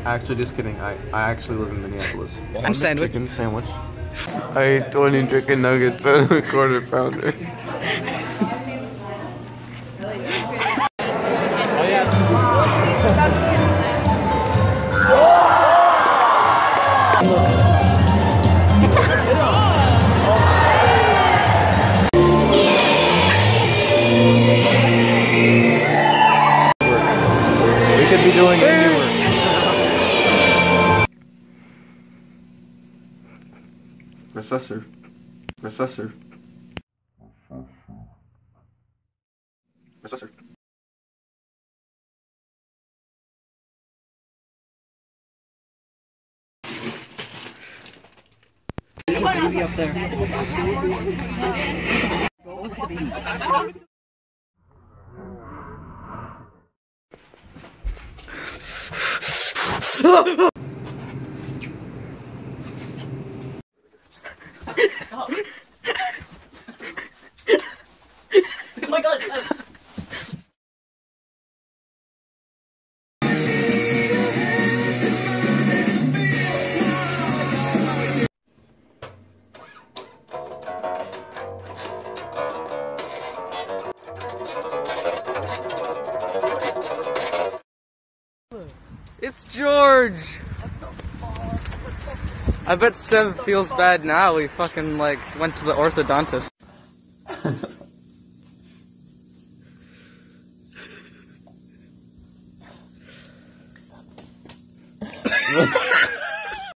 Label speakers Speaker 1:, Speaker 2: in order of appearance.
Speaker 1: Actually, just kidding. I actually live in Minneapolis.
Speaker 2: I'm sandwich.
Speaker 1: Chicken sandwich. I ate 20 chicken nuggets and a quarter pounder. We could be doing indie work. Recessor. Recessor. Recessor.
Speaker 2: Baby up there.
Speaker 3: Stop. Oh my god.
Speaker 2: It's George! I bet Sev feels bad now. We fucking like went to the orthodontist.